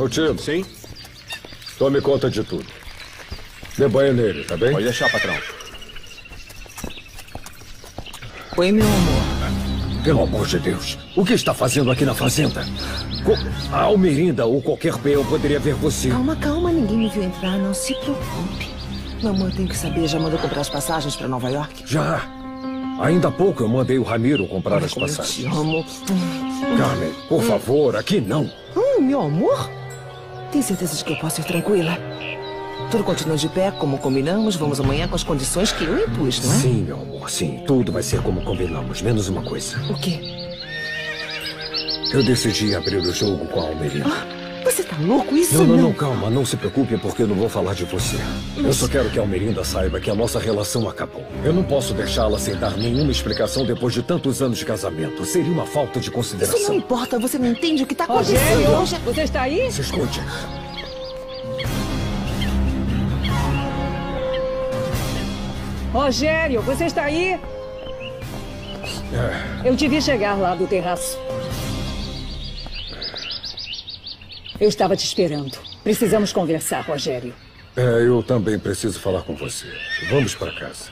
Tilo. Sim? Tome conta de tudo. Dê banho nele, tá bem? Pode deixar, patrão. Oi, meu amor. Pelo amor de Deus, o que está fazendo aqui na fazenda? A Almerinda ou qualquer peão poderia ver você. Calma, calma, ninguém me viu entrar, não se preocupe. Meu amor, tem que saber, já mandou comprar as passagens para Nova York? Já. Ainda há pouco eu mandei o Ramiro comprar as Como eu passagens. te amo. Carmen, por favor, aqui não. Meu amor? Tem certeza de que eu posso ir tranquila? Tudo continua de pé, como combinamos. Vamos amanhã com as condições que eu impus, não é? Sim, meu amor, sim. Tudo vai ser como combinamos, menos uma coisa. O quê? Eu decidi abrir o jogo com a Almerinda. Você tá louco? Isso Não, calma. Não se preocupe porque eu não vou falar de você. Eu só quero que a Almerinda saiba que a nossa relação acabou. Eu não posso deixá-la sem dar nenhuma explicação depois de tantos anos de casamento. Seria uma falta de consideração. Isso não importa, você não entende o que tá acontecendo. Rogério, você está aí? Se esconde. Rogério, você está aí? Eu te vi chegar lá do terraço. Eu estava te esperando. Precisamos conversar, Rogério. Eu também preciso falar com você. Vamos para casa.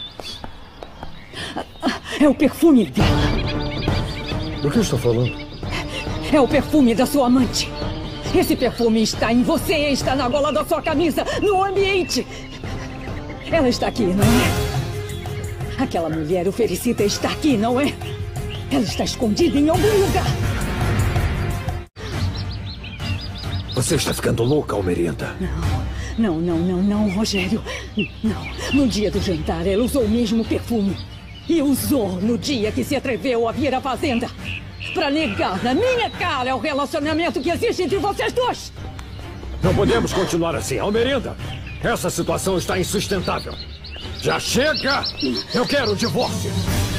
É o perfume dela. Do que está falando? É o perfume da sua amante. Esse perfume está em você, está na gola da sua camisa, no ambiente. Ela está aqui, não é? Aquela mulher oferecida está aqui, não é? Ela está escondida em algum lugar. Você está ficando louca, Almerinda? Não, Rogério. Não. No dia do jantar, ela usou o mesmo perfume. E usou no dia que se atreveu a vir à fazenda. Para negar na minha cara o relacionamento que existe entre vocês dois. Não podemos continuar assim, Almerinda. Essa situação está insustentável. Já chega! Eu quero o divórcio.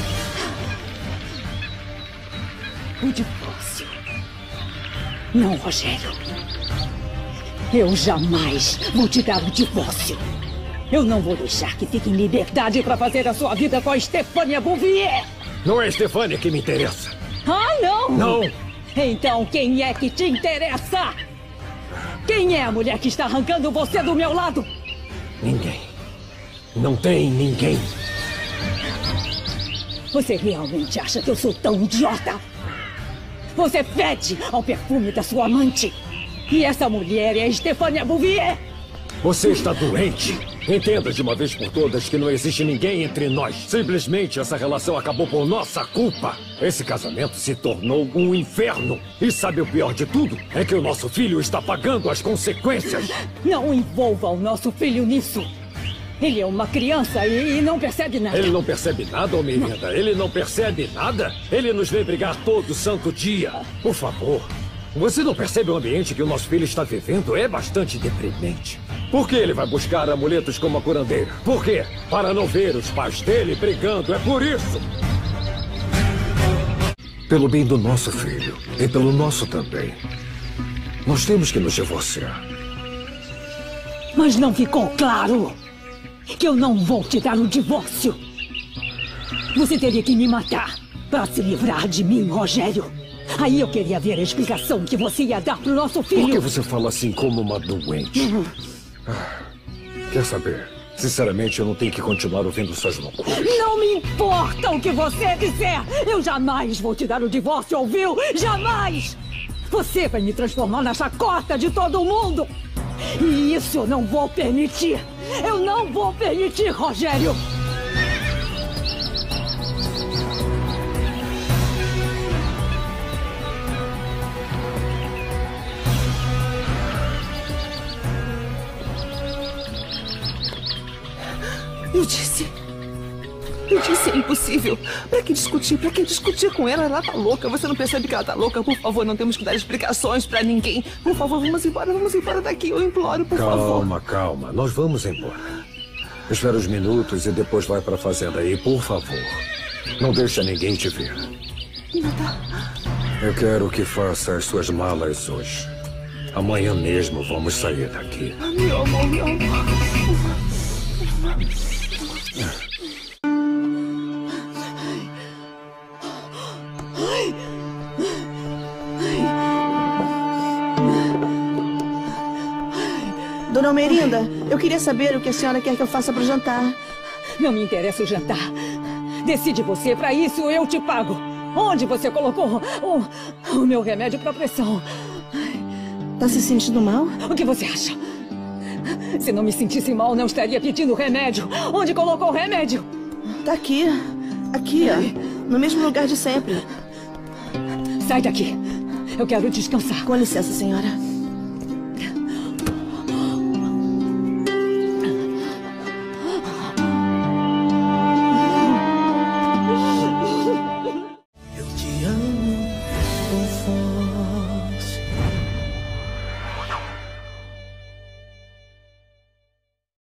O divórcio? Não, Rogério. Eu jamais vou te dar o divórcio. Eu não vou deixar que fique em liberdade para fazer a sua vida com a Stefania Bouvier. Não é a Stefania que me interessa. Ah, não? Não. Então quem é que te interessa? Quem é a mulher que está arrancando você do meu lado? Ninguém. Não tem ninguém. Você realmente acha que eu sou tão idiota? Você fede ao perfume da sua amante. E essa mulher é a Stefania Bouvier. Você está doente. Entenda de uma vez por todas que não existe ninguém entre nós. Simplesmente essa relação acabou por nossa culpa. Esse casamento se tornou um inferno. E sabe o pior de tudo? É que o nosso filho está pagando as consequências. Não envolva o nosso filho nisso. Ele é uma criança e não percebe nada. Ele não percebe nada, Almerinda? Ele não percebe nada? Ele nos vê brigar todo santo dia. Por favor. Você não percebe o ambiente que o nosso filho está vivendo? É bastante deprimente. Por que ele vai buscar amuletos como a curandeira? Por quê? Para não ver os pais dele brigando. É por isso. Pelo bem do nosso filho. E pelo nosso também. Nós temos que nos divorciar. Mas não ficou claro que eu não vou te dar o divórcio. Você teria que me matar para se livrar de mim, Rogério. Aí eu queria ver a explicação que você ia dar pro nosso filho. Por que você fala assim como uma doente? Quer saber? Sinceramente, eu não tenho que continuar ouvindo suas loucuras. Não me importa o que você disser. Eu jamais vou te dar o divórcio, ouviu? Jamais! Você vai me transformar na chacota de todo mundo. E isso eu não vou permitir. Eu não vou permitir, Rogério. Eu disse, é impossível. Pra que discutir? Pra que discutir com ela? Ela tá louca. Você não percebe que ela tá louca? Por favor, não temos que dar explicações pra ninguém. Por favor, vamos embora daqui. Eu imploro, por favor. Calma. Nós vamos embora. Espera uns minutos e depois vai pra fazenda. E, por favor, não deixa ninguém te ver. Eu quero que faça as suas malas hoje. Amanhã mesmo vamos sair daqui. Meu amor, meu amor. Dona Almerinda, eu queria saber o que a senhora quer que eu faça para o jantar. Não me interessa o jantar. Decide você, para isso eu te pago. Onde você colocou o meu remédio para pressão? Tá se sentindo mal? O que você acha? Se não me sentisse mal, não estaria pedindo remédio. Onde colocou o remédio? Tá aqui. Aqui, ó. No mesmo lugar de sempre. Sai daqui. Eu quero descansar. Com licença, senhora.